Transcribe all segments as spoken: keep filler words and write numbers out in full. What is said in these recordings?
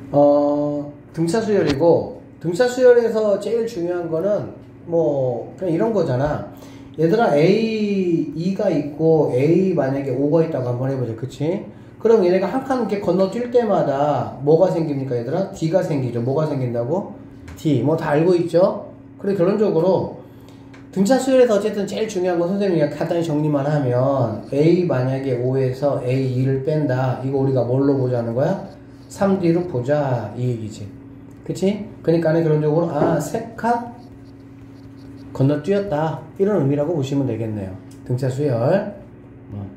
어, 등차 수열이고, 등차 수열에서 제일 중요한 거는 뭐 그냥 이런 거잖아. 얘들아, A, E가 있고 A 만약에 오가 있다고 한번 해보자. 그치? 그럼 얘네가 한 칸 이렇게 건너뛸 때마다 뭐가 생깁니까, 얘들아? D가 생기죠. 뭐가 생긴다고? D. 뭐 다 알고 있죠? 그래, 결론적으로 등차 수열에서 어쨌든 제일 중요한 건 선생님이 간단히 정리만 하면 A 만약에 오에서 A, E를 뺀다. 이거 우리가 뭘로 보자는 거야? 삼 디로 보자. 이 얘기지. 그치? 그러니까는 결론적으로 아, 세 칸 건너뛰었다. 이런 의미라고 보시면 되겠네요. 등차 수열. 어.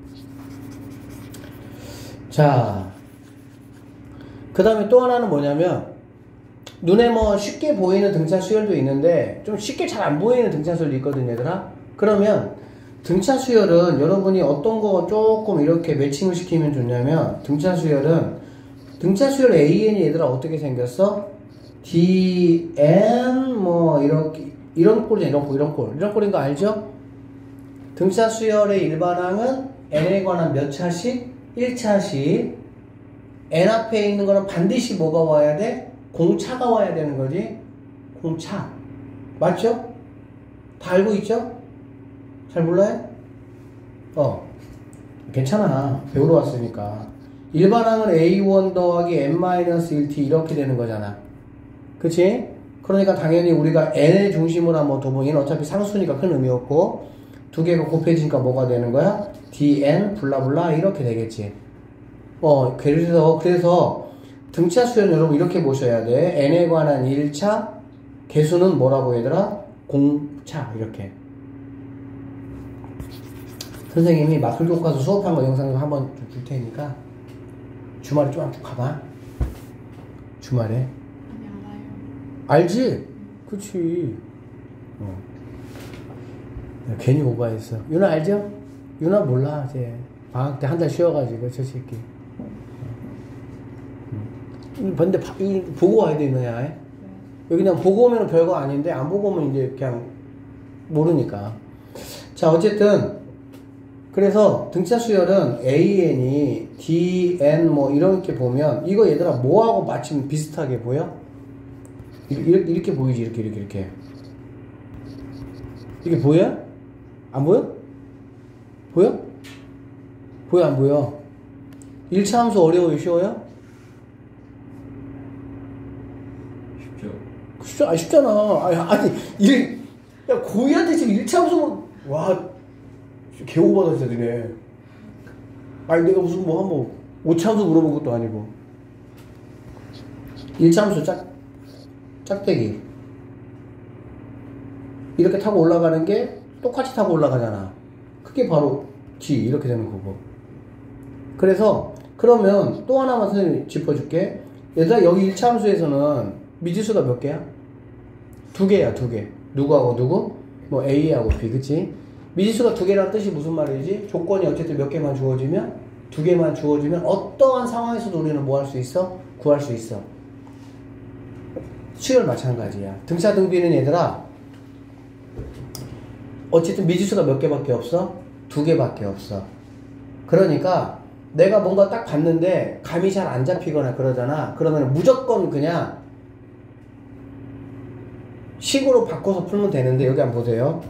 자, 그 다음에 또 하나는 뭐냐면 눈에 뭐 쉽게 보이는 등차 수열도 있는데 좀 쉽게 잘 안 보이는 등차 수열도 있거든요, 얘들아. 그러면 등차 수열은 여러분이 어떤 거 조금 이렇게 매칭을 시키면 좋냐면 등차 수열은 등차 수열 에이엔이 얘들아 어떻게 생겼어? 디엔 뭐 이렇게 이런 꼴이야, 이런 꼴, 이런 꼴, 이런 꼴인 거 알죠? 등차 수열의 일반항은 n에 관한 몇 차씩? 일 차씩. n 앞에 있는 거는 반드시 뭐가 와야 돼? 공차가 와야 되는 거지. 공차. 맞죠? 다 알고 있죠? 잘 몰라요? 어. 괜찮아. 배우러 왔으니까. 일반항은 에이 원 더하기 엔 마이너스 일 티 이렇게 되는 거잖아. 그치? 그러니까 당연히 우리가 n을 중심으로 한번 둬보면 얘는 어차피 상수니까 큰 의미 없고 두 개가 곱해지니까 뭐가 되는 거야? dn 블라블라 이렇게 되겠지. 어, 그래서 그래서 등차 수열은 여러분 이렇게 보셔야 돼. n에 관한 일 차 개수는 뭐라고 얘들아? 공차 이렇게. 선생님이 마술 교과서 수업한 거 영상 한번 줄 테니까 주말에 좀 쭉 가봐. 주말에. 아니, 알아요. 알지? 그치. 어. 괜히 오바했어. 유나 알죠? 유나 몰라. 이제 방학 때 한 달 쉬어가지고 저 새끼. 근데 이 보고 와야 돼, 너야. 네. 여기 그냥 보고 오면 별거 아닌데 안 보고 오면 이제 그냥 모르니까. 자, 어쨌든 그래서 등차 수열은 에이엔이 디엔 뭐 이렇게 보면 이거 얘들아 뭐하고 마침 비슷하게 보여? 이렇게, 이렇게 보이지. 이렇게 이렇게 이렇게 이게 보여? 안 보여? 보여? 보여 안 보여? 일 차 함수 어려워요? 쉬워요? 쉽죠. 쉽죠? 아, 쉽잖아. 아니, 아니, 일, 야, 고이한테 지금 일 차 함수, 와, 개오바다 진짜 니네. 아니, 내가 무슨 뭐, 한번, 오 차 함수 물어본 것도 아니고. 일 차 함수 짝, 짝대기. 이렇게 타고 올라가는 게 똑같이 타고 올라가잖아. 그게 바로 D, 이렇게 되는 거고. 그래서, 그러면 또 하나만 선생님이 짚어줄게. 얘들아, 여기 일 차 함수에서는 미지수가 몇 개야? 두 개야, 두 개. 누구하고 누구? 뭐 A하고 B, 그치? 미지수가 두 개라는 뜻이 무슨 말이지? 조건이 어쨌든 몇 개만 주어지면? 두 개만 주어지면 어떠한 상황에서도 우리는 뭐 할 수 있어? 구할 수 있어. 수열 마찬가지야. 등차 등비는 얘들아, 어쨌든 미지수가 몇 개밖에 없어? 두 개밖에 없어. 그러니까 내가 뭔가 딱 봤는데 감이 잘 안 잡히거나 그러잖아. 그러면 무조건 그냥 식으로 바꿔서 풀면 되는데 여기 한번 보세요.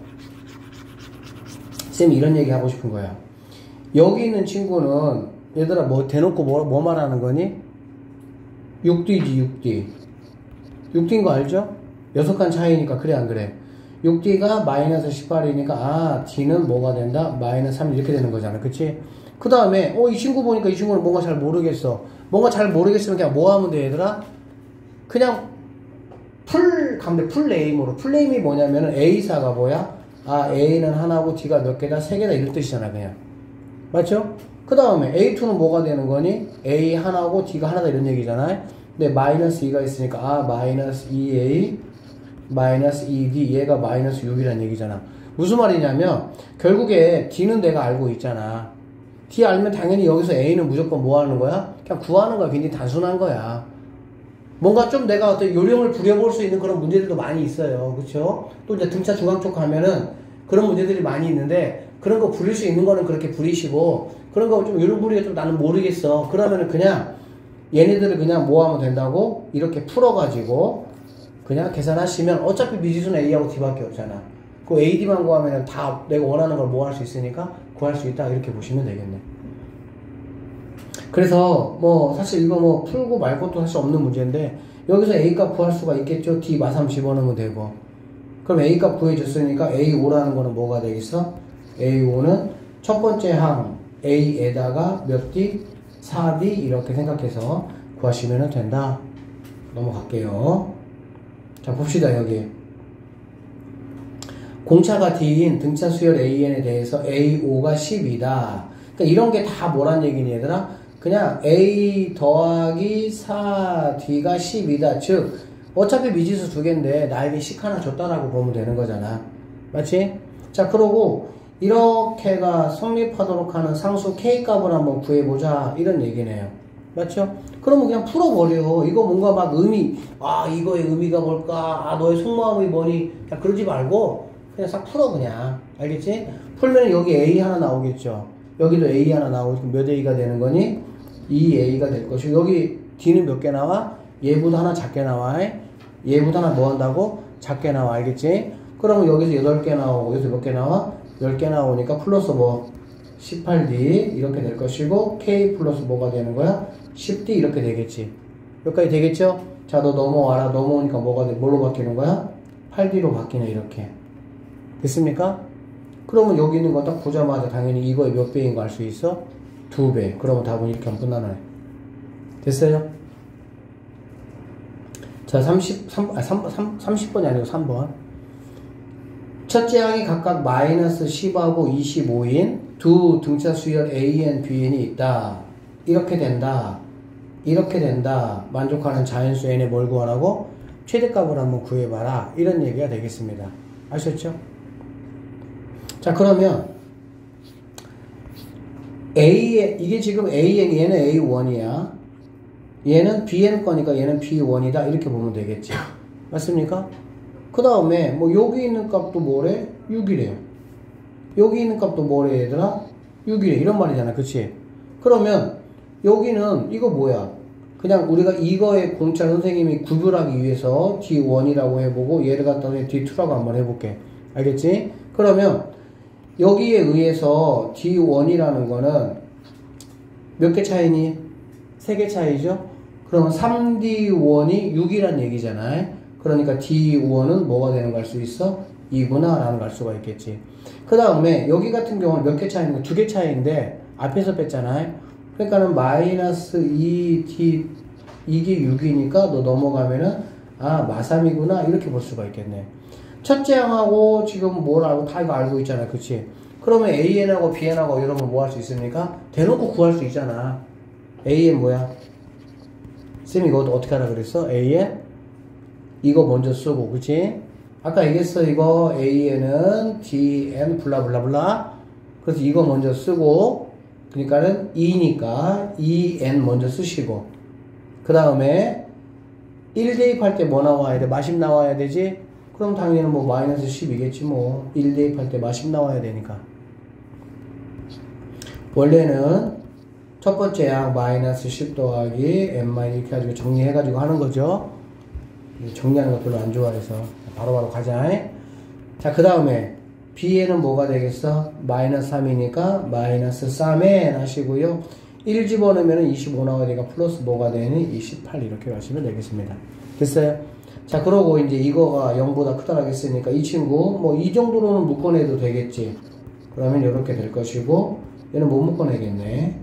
쌤이 이런 얘기 하고 싶은 거야. 여기 있는 친구는 얘들아 뭐 대놓고 뭐, 뭐 말하는 거니? 육 디지 육 디. 육 디인 거 알죠? 여섯 칸 차이니까 그래 안 그래? 육 디가 마이너스 십팔이니까 아 D는 뭐가 된다? 마이너스 삼 이렇게 되는 거잖아. 그치? 그 다음에 어 이 친구 보니까 이 친구는 뭔가 잘 모르겠어. 뭔가 잘 모르겠으면 그냥 뭐 하면 돼 얘들아? 그냥 풀 가면 돼. 풀네임으로. 풀네임이 뭐냐면은 A사가 뭐야? 아 A는 하나고 D가 몇 개다? 세 개다 이런 뜻이잖아 그냥. 맞죠? 그 다음에 에이 투는 뭐가 되는 거니? A 하나고 D가 하나다 이런 얘기잖아. 근데 마이너스 이가 있으니까 아 마이너스 이 에이 마이너스 이 디 얘가 마이너스 육이란 얘기잖아. 무슨 말이냐면 결국에 D는 내가 알고 있잖아. D 알면 당연히 여기서 A는 무조건 뭐 하는 거야? 그냥 구하는 거야. 굉장히 단순한 거야. 뭔가 좀 내가 어떤 요령을 부려볼 수 있는 그런 문제들도 많이 있어요. 그쵸? 또 이제 등차 중앙 쪽 가면은 그런 문제들이 많이 있는데 그런 거 부릴 수 있는 거는 그렇게 부리시고 그런 거 좀 요령 부리가 좀 나는 모르겠어. 그러면은 그냥 얘네들을 그냥 뭐 하면 된다고? 이렇게 풀어가지고 그냥 계산하시면 어차피 미지수는 A하고 D밖에 없잖아. 그 에이, D만 구하면 다 내가 원하는 걸 뭐 할 수 있으니까 구할 수 있다. 이렇게 보시면 되겠네. 그래서 뭐 사실 이거 뭐 풀고 말 것도 사실 없는 문제인데 여기서 A 값 구할 수가 있겠죠. D 마삼 집어넣으면 되고. 그럼 A 값 구해줬으니까 에이 오라는 거는 뭐가 되겠어? 에이 오는 첫 번째 항 A에다가 몇 D? 사 디 이렇게 생각해서 구하시면 된다. 넘어갈게요. 자 봅시다. 여기 공차가 D인 등차 수열 에이엔에 대해서 에이 오가 십이다. 그러니까 이런 게 다 뭐란 얘기니 얘들아? 그냥 A 더하기 사 디가 십이다. 즉 어차피 미지수 두 개인데 나에게 식 하나 줬다라고 보면 되는 거잖아. 맞지? 자 그러고 이렇게가 성립하도록 하는 상수 K 값을 한번 구해보자 이런 얘기네요. 맞죠? 그러면 그냥 풀어버려. 이거 뭔가 막 의미, 아 이거의 의미가 뭘까, 아 너의 속마음이 뭐니, 그냥 그러지 말고 그냥 싹 풀어. 그냥 알겠지? 풀면 여기 A 하나 나오겠죠. 여기도 A 하나 나오고 몇 A가 되는 거니? 이 에이가 될 것이고 여기 D는 몇 개 나와? 얘보다 하나 작게 나와. 얘보다 하나 뭐 한다고? 작게 나와. 알겠지? 그러면 여기서 여덟 개 나오고 여기서 몇 개 나와? 열 개 나오니까 플러스 뭐 십팔 디 이렇게 될 것이고 K 플러스 뭐가 되는 거야? 십 디 이렇게 되겠지. 여기까지 되겠죠? 자 너 넘어와라. 넘어오니까 뭐가 돼? 뭘로 바뀌는 거야? 팔 디로 바뀌네. 이렇게 됐습니까? 그러면 여기 있는 거 딱 보자마자 당연히 이거의 몇 배인 거 알 수 있어? 두 배. 그러면 답은 이렇게 하면 끝나네. 됐어요? 자, 삼십삼, 아, 삼, 삼, 삼십 번이 아니고 삼 번. 첫째 항이 각각 마이너스 십하고 이십오인 두 등차 수열 에이엔, 비엔이 있다. 이렇게 된다. 이렇게 된다. 만족하는 자연수 n에 뭘 구하라고? 최대값을 한번 구해봐라. 이런 얘기가 되겠습니다. 아셨죠? 자, 그러면 A, 이게 지금 에이엔, 얘는 에이 원이야. 얘는 비엔 거니까 얘는 비 원이다. 이렇게 보면 되겠지. 맞습니까? 그 다음에, 뭐, 여기 있는 값도 뭐래? 육이래요. 여기 있는 값도 뭐래, 얘들아? 육이래. 이런 말이잖아. 그치? 그러면, 여기는, 이거 뭐야? 그냥 우리가 이거의 공차 선생님이 구별하기 위해서 디 원이라고 해보고, 얘를 갖다가 디 투라고 한번 해볼게. 알겠지? 그러면, 여기에 의해서 디 원이라는 거는 몇 개 차이니? 세 개 차이죠? 그러면 삼 디 원이 육이란 얘기잖아요. 그러니까 디 원은 뭐가 되는 걸 알 수 있어? 이구나 라는 걸 알 수가 있겠지. 그 다음에 여기 같은 경우는 몇 개 차이인가? 두 개 차이인데 앞에서 뺐잖아요. 그러니까는 마이너스 이 디 이게 육이니까 너 넘어가면은 아 마삼이구나 이렇게 볼 수가 있겠네. 첫째 항하고 지금 뭘 알고 다 이거 알고 있잖아. 그치? 그러면 에이엔하고 비엔하고 이러면 뭐 할 수 있습니까? 대놓고 구할 수 있잖아. 에이엔 뭐야? 쌤이 이거 어떻게 하라 그랬어? 에이엔? 이거 먼저 쓰고, 그치? 아까 얘기했어. 이거 에이엔은 디엔 블라블라블라. 그래서 이거 먼저 쓰고, 그러니까는 이니까 이엔 먼저 쓰시고, 그 다음에 일 대입할 때 뭐 나와야 돼? 마십 나와야 되지? 그럼 당연히 뭐 마이너스 십이겠지 뭐. 일 대입할 때 마십 나와야 되니까. 원래는 첫 번째 항 마이너스 십 더하기 n 이렇게 해가지고 정리해가지고 하는 거죠. 정리하는 거 별로 안 좋아해서 바로바로 가자. 자, 그 다음에 b에는 뭐가 되겠어? 마이너스 삼이니까 마이너스 삼엔 하시고요. 일 집어넣으면 이십오 나와야 되니까 플러스 뭐가 되니? 이십팔 이렇게 하시면 되겠습니다. 됐어요? 자, 그러고 이제 이거가 영보다 크다라고 했으니까 이 친구 뭐 이 정도로는 묶어내도 되겠지. 그러면 이렇게 될 것이고 얘는 못 묶어내겠네.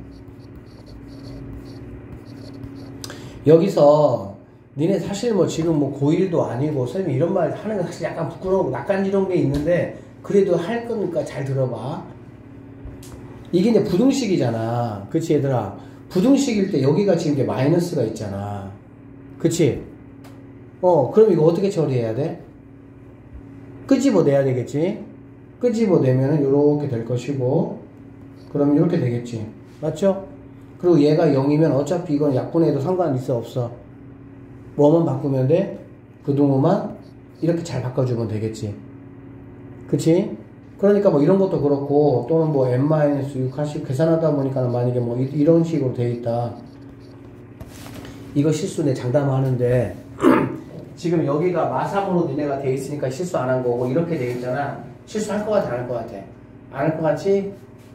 여기서 니네 사실 뭐 지금 뭐 고일도 아니고 선생님이 이런 말 하는 거 사실 약간 부끄러우고 낯간지러운 게 있는데 그래도 할 거니까 잘 들어봐. 이게 이제 부등식이잖아. 그치 얘들아? 부등식일 때 여기가 지금 이게 마이너스가 있잖아. 그치? 어 그럼 이거 어떻게 처리해야 돼? 끄집어내야 되겠지? 끄집어내면은 요렇게 될 것이고 그러면 이렇게 되겠지. 맞죠? 그리고 얘가 영이면 어차피 이건 약분해도 상관 있어 없어? 뭐만 바꾸면 돼? 부등호만 이렇게 잘 바꿔주면 되겠지. 그치? 그러니까 뭐 이런 것도 그렇고 또는 뭐 엔 마이너스 육 하시고 계산하다 보니까 만약에 뭐 이, 이런 식으로 돼 있다. 이거 실수 내 장담하는데 지금 여기가 마삼으로 니네가 돼 있으니까 실수 안 한 거고 이렇게 돼 있잖아. 실수할 것 같아, 안 할 것 같아? 안 할 것 같지?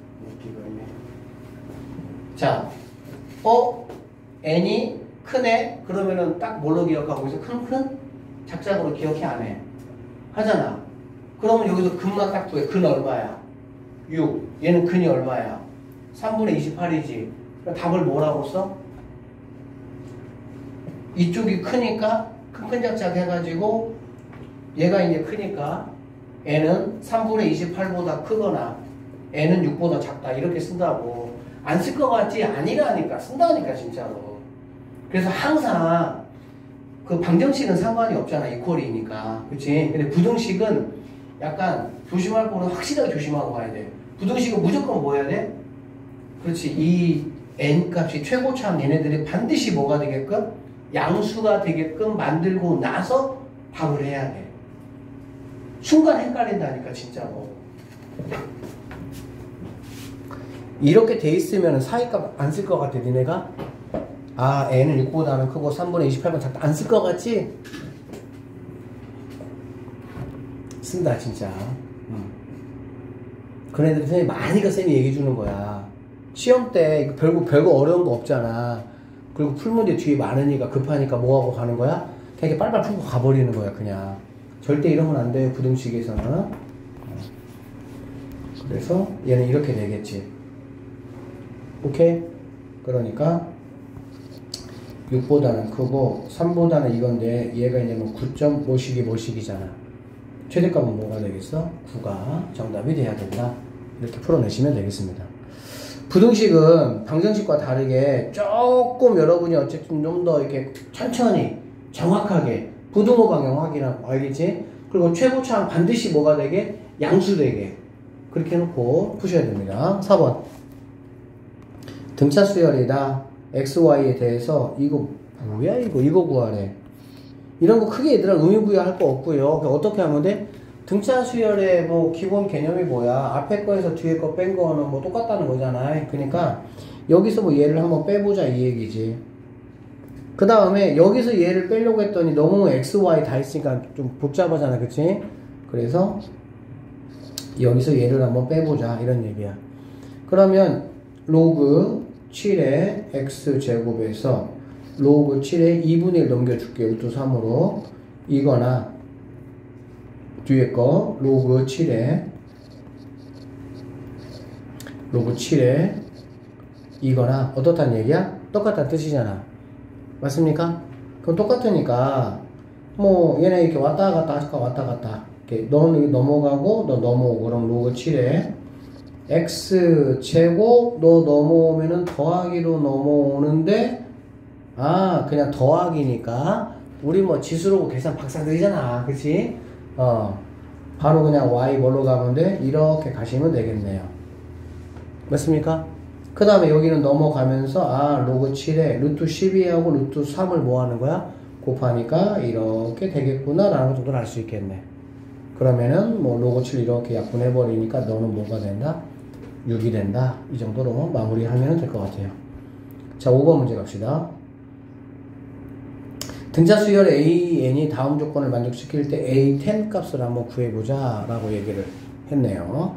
자, 어? n이 크네? 그러면은 딱 뭘로 기억하고 있어? 큰, 큰? 작작으로 기억해, 안 해? 하잖아. 그러면 여기서 근만 딱 둬. 근 얼마야? 육. 얘는 근이 얼마야? 삼분의 이십팔이지. 그럼 답을 뭐라고 써? 이쪽이 크니까 큰 큰 작작 해가지고 얘가 이제 크니까 n은 삼분의 이십팔보다 크거나 n은 육보다 작다 이렇게 쓴다고. 안 쓸 것 같지? 아니라니까. 쓴다니까 진짜로. 그래서 항상 그 방정식은 상관이 없잖아. 이퀄이니까. 그치? 근데 부등식은 약간 조심할 거는 확실하게 조심하고 가야 돼. 부등식은 무조건 뭐 해야 돼? 그렇지. 이 n 값이 최고차항 얘네들이 반드시 뭐가 되게끔? 양수가 되게끔 만들고 나서 답을 해야 돼. 순간 헷갈린다니까 진짜로. 이렇게 돼 있으면 사이값 안 쓸 것 같아 니네가? 아 n은 육보다는 크고 삼분의 이십팔 번 작다. 안 쓸 것 같지? 쓴다 진짜. 응. 그런 애들이 선생님이 많이 가 쌤이 얘기해 주는 거야. 시험 때 별거, 별거 어려운 거 없잖아. 그리고 풀문제 뒤에 많으니까 급하니까 뭐하고 가는 거야? 그냥 이렇게 빨빨 풀고 가버리는 거야 그냥. 절대 이러면 안 돼요 부등식에서는. 그래서 얘는 이렇게 되겠지. 오케이? 그러니까 육보다는 크고 삼보다는 이건데 얘가 이제 뭐 구 점 오식이 뭐식이잖아. 최대값은 뭐가 되겠어? 구가 정답이 돼야 된다. 이렇게 풀어내시면 되겠습니다. 부등식은 방정식과 다르게 조금 여러분이 어쨌든 좀 더 이렇게 천천히 정확하게 부등호 방향 확인하고 알겠지? 그리고 최고차항 반드시 뭐가 되게? 양수 되게 그렇게 해놓고 푸셔야 됩니다. 사 번 등차 수열이다. 엑스 와이에 대해서 이거 뭐야 이거 이거 구하래. 이런 거 크게 얘들아 의미부여할 거 없고요. 어떻게 하면 돼? 등차 수열의 뭐 기본 개념이 뭐야? 앞에 거에서 뒤에 거 뺀 거는 뭐 똑같다는 거잖아. 그러니까 여기서 뭐 얘를 한번 빼보자 이 얘기지. 그 다음에 여기서 얘를 빼려고 했더니 너무 엑스, 와이 다 있으니까 좀 복잡하잖아. 그치? 그래서 여기서 얘를 한번 빼보자 이런 얘기야. 그러면 로그 칠의 x제곱에서 로그 칠의 이분의 일 넘겨줄게. 루트 삼으로 이거나 뒤에 거 로그 칠에 로그 칠에 이거나 어떻다는 얘기야? 똑같다는 뜻이잖아. 맞습니까? 그럼 똑같으니까 뭐 얘네 이렇게 왔다 갔다 할까 왔다 갔다 이렇게 너는 넘어가고 너 넘어오고 그럼 로그 칠에 x제곱 너 넘어오면은 더하기로 넘어오는데 아 그냥 더하기니까 우리 뭐 지수로 계산 박사들이잖아. 그치? 어 바로 그냥 y 뭘로 가면 돼? 이렇게 가시면 되겠네요. 맞습니까? 그 다음에 여기는 넘어가면서 아 로그 칠에 루트 십이하고 루트 삼을 뭐 하는 거야? 곱하니까 이렇게 되겠구나 라는 정도를 알 수 있겠네. 그러면은 뭐 로그 칠 이렇게 약분해 버리니까 너는 뭐가 된다? 육이 된다. 이 정도로 마무리하면 될 것 같아요. 자 오 번 문제 갑시다. 등차 수열 에이엔이 다음 조건을 만족시킬 때 에이 텐 값을 한번 구해보자 라고 얘기를 했네요.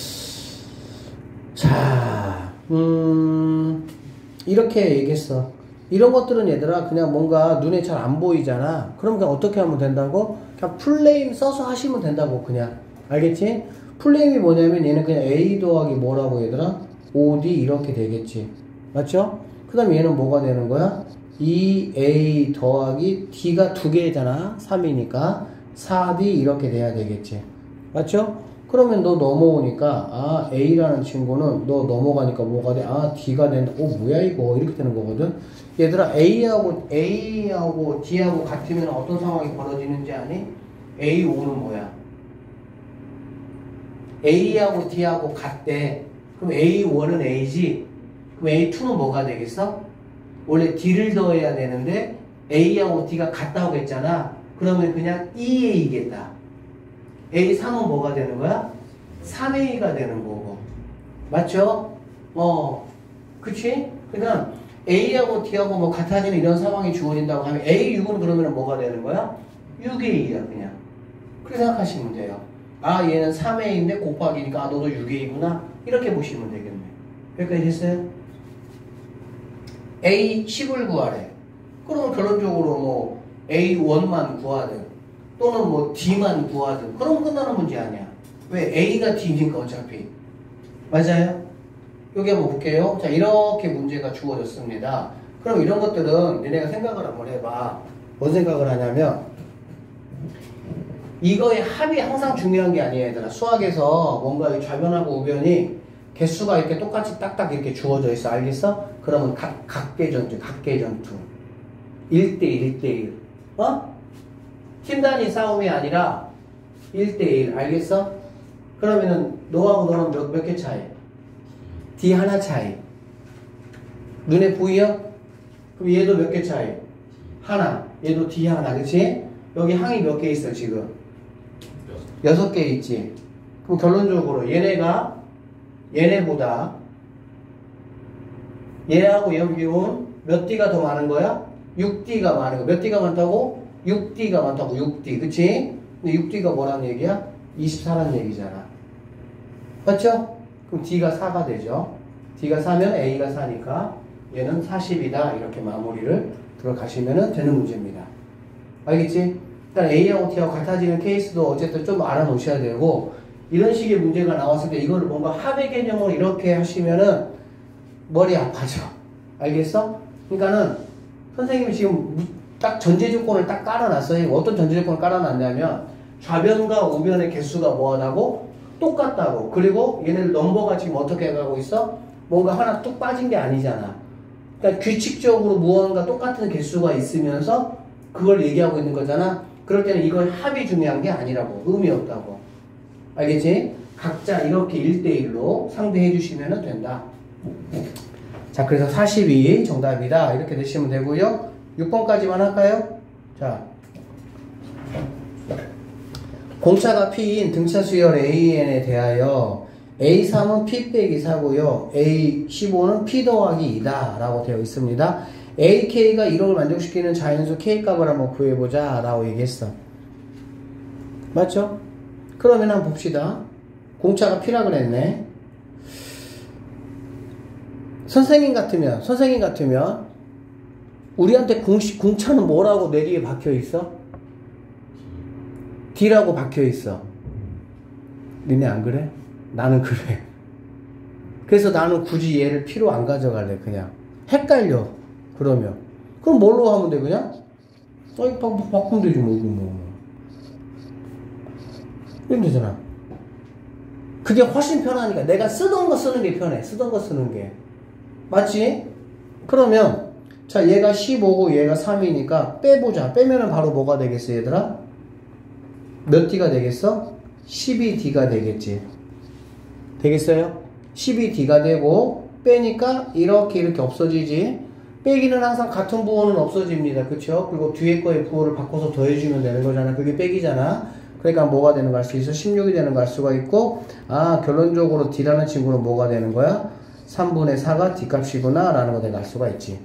자, 음, 이렇게 얘기했어. 이런 것들은 얘들아 그냥 뭔가 눈에 잘 안 보이잖아. 그럼 그냥 어떻게 하면 된다고? 그냥 풀네임 써서 하시면 된다고 그냥. 알겠지? 풀네임이 뭐냐면 얘는 그냥 A 더하기 뭐라고 얘들아? 오 디 이렇게 되겠지. 맞죠? 그 다음에 얘는 뭐가 되는 거야? 이 에이 더하기 D가 두 개잖아. 삼이니까 사 디 이렇게 돼야 되겠지. 맞죠? 그러면 너 넘어오니까 아 A라는 친구는 너 넘어가니까 뭐가 돼? 아 D가 된다. 어 뭐야 이거 이렇게 되는 거거든. 얘들아 A하고 A하고 D하고 같으면 어떤 상황이 벌어지는지 아니? 에이 오는 뭐야? A하고 D하고 같대. 그럼 에이 원은 A지. 그럼 에이 투는 뭐가 되겠어? 원래 D를 더해야 되는데 A하고 D가 같다고 했잖아. 그러면 그냥 이 에이겠다. 에이 삼은 뭐가 되는 거야? 삼 에이가 되는 거고. 맞죠? 어, 그치? 그러니까 A하고 T하고 뭐 같아지는 이런 상황이 주어진다고 하면 에이 육은 그러면 뭐가 되는 거야? 육 에이야 그냥. 그렇게 생각하시면 돼요. 아 얘는 삼 에이인데 곱하기니까 아 너도 육 에이구나 이렇게 보시면 되겠네. 여기까지 됐어요? 에이 십을 구하래. 그러면 결론적으로 뭐 에이 일만 구하든 또는 뭐 D만 구하든 그럼 끝나는 문제 아니야. 왜? A가 D니까 어차피. 맞아요? 여기 한번 볼게요. 자, 이렇게 문제가 주어졌습니다. 그럼 이런 것들은 너네가 생각을 한번 해봐. 뭔 생각을 하냐면 이거의 합이 항상 중요한 게 아니에요, 얘들아. 수학에서 뭔가 이 좌변하고 우변이 개수가 이렇게 똑같이 딱딱 이렇게 주어져 있어. 알겠어? 그러면 각, 각계전투, 각계전투. 일 대 일, 일 대 일. 어? 팀 단위 싸움이 아니라 일 대 일. 알겠어? 그러면은 너하고 너는 몇, 몇 개 차이? D 하나 차이. 눈에 보이요? 그럼 얘도 몇 개 차이? 하나. 얘도 D 하나. 그치? 여기 항이 몇 개 있어, 지금? 여섯 개 있지. 그럼 결론적으로 얘네가 얘네보다 얘하고 여기 온 몇 D가 더 많은 거야? 육 D가 많은 거야. 몇 D가 많다고? 육 D가 많다고. 육 D. 그치? 근데 육 D가 뭐라는 얘기야? 이십사라는 얘기잖아. 맞죠? 그럼 D가 사가 되죠. D가 사면 A가 사니까 얘는 사십이다. 이렇게 마무리를 들어가시면 되는 문제입니다. 알겠지? 일단 A하고 T하고 같아지는 케이스도 어쨌든 좀 알아놓으셔야 되고, 이런 식의 문제가 나왔을 때 이거를 뭔가 합의 개념으로 이렇게 하시면은 머리 아파져. 알겠어? 그러니까는 선생님이 지금 딱 전제 조건을 딱 깔아놨어요. 어떤 전제 조건을 깔아놨냐면 좌변과 우변의 개수가 뭐하다고? 똑같다고. 그리고 얘네들 넘버가 지금 어떻게 가고 있어? 뭔가 하나 뚝 빠진 게 아니잖아. 그러니까 규칙적으로 무언가 똑같은 개수가 있으면서 그걸 얘기하고 있는 거잖아. 그럴 때는 이걸 합이 중요한 게 아니라고. 의미 없다고. 알겠지? 각자 이렇게 일 대 일로 상대해 주시면 된다. 자, 그래서 사십이 정답이다. 이렇게 되시면 되고요. 육 번까지만 할까요? 자, 공차가 P인 등차 수열 에이엔에 대하여 에이 삼은 P 빼기 사고요. 에이 십오는 P 더하기 이다. 라고 되어 있습니다. 에이케이가 일억을 만족시키는 자연수 K값을 한번 구해보자. 라고 얘기했어. 맞죠? 그러면 한번 봅시다. 공차가 P라 그랬네. 선생님 같으면, 선생님 같으면, 우리한테 공식, 공차는 뭐라고 내 뒤에 박혀 있어? D라고 박혀 있어. 니네 안 그래? 나는 그래. 그래서 나는 굳이 얘를 P로 안 가져갈래, 그냥. 헷갈려. 그러면. 그럼 뭘로 하면 돼, 그냥? 어이, 바, 바꾸면 되지, 뭐, 이거 뭐. 이러면 되잖아. 그게 훨씬 편하니까. 내가 쓰던 거 쓰는 게 편해. 쓰던 거 쓰는 게. 맞지? 그러면, 자, 얘가 십오고 얘가 삼이니까 빼보자. 빼면은 바로 뭐가 되겠어, 얘들아? 몇 D가 되겠어? 십이 D가 되겠지. 되겠어요? 십이 D가 되고, 빼니까 이렇게 이렇게 없어지지. 빼기는 항상 같은 부호는 없어집니다. 그쵸? 그리고 뒤에 거의 부호를 바꿔서 더해주면 되는 거잖아. 그게 빼기잖아. 그러니까 뭐가 되는 거 알 수 있어? 십육이 되는 거 알 수가 있고, 아, 결론적으로 D라는 친구는 뭐가 되는 거야? 삼분의 사가 D값이구나 라는 거 내가 알 수가 있지.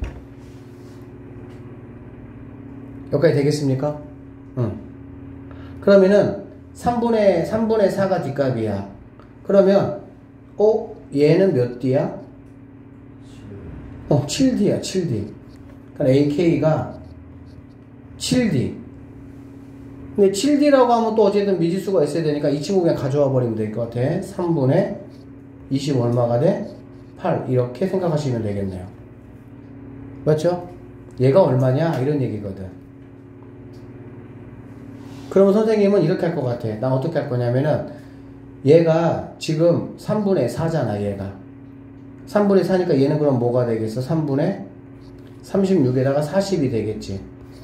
여기까지 되겠습니까? 응. 그러면은 삼분의 사가 D값이야. 그러면 어? 얘는 몇 D야? 어, 칠 D야, 칠 D. 그러니까 에이케이가 칠 D. 근데 칠 D라고 하면 또 어쨌든 미지수가 있어야 되니까 이 친구 그냥 가져와 버리면 될 것 같아. 삼분의 이십 얼마가 돼? 팔. 이렇게 생각하시면 되겠네요. 맞죠? 얘가 얼마냐? 이런 얘기거든. 그러면 선생님은 이렇게 할 것 같아. 난 어떻게 할 거냐면은 얘가 지금 삼분의 사잖아, 얘가. 삼분의 사니까 얘는 그럼 뭐가 되겠어? 삼분의 삼십육에다가 사십이 되겠지.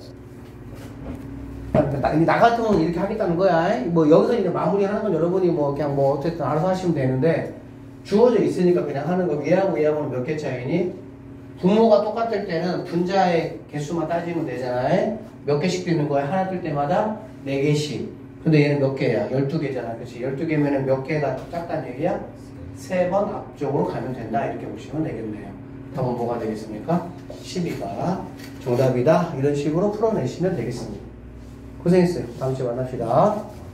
나, 나 같으면 이렇게 하겠다는 거야. 뭐 여기서 이제 마무리하는 건 여러분이 뭐 그냥 뭐 어쨌든 알아서 하시면 되는데, 주어져 있으니까 그냥 하는 거. 얘하고 얘하고는 몇 개 차이니? 분모가 똑같을 때는 분자의 개수만 따지면 되잖아. 몇 개씩 뜨는 거야? 하나 뜰 때마다 네 개씩. 근데 얘는 몇 개야? 열두 개잖아. 그치? 열두 개면은 몇 개가 작다는 얘기야? 세 번 앞쪽으로 가면 된다. 이렇게 보시면 되겠네요. 답은 뭐가 되겠습니까? 십이가 정답이다. 이런 식으로 풀어내시면 되겠습니다. 고생했어요. 다음 주에 만납시다.